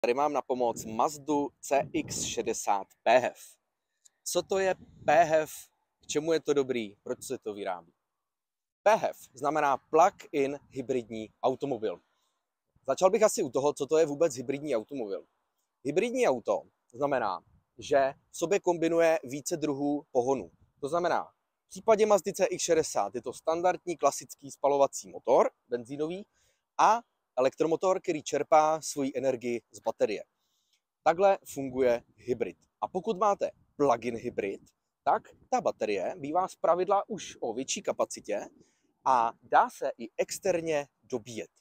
Tady mám na pomoc Mazdu CX-60 PHEV. Co to je PHEV? K čemu je to dobrý? Proč se to vyrábí? PHEV znamená plug-in hybridní automobil. Začal bych asi u toho, co to je vůbec hybridní automobil. Hybridní auto znamená, že v sobě kombinuje více druhů pohonu. To znamená, v případě Mazdy CX-60 je to standardní klasický spalovací motor, benzínový, a elektromotor, který čerpá svoji energii z baterie. Takhle funguje hybrid. A pokud máte plug-in hybrid, tak ta baterie bývá zpravidla už o větší kapacitě a dá se i externě dobíjet.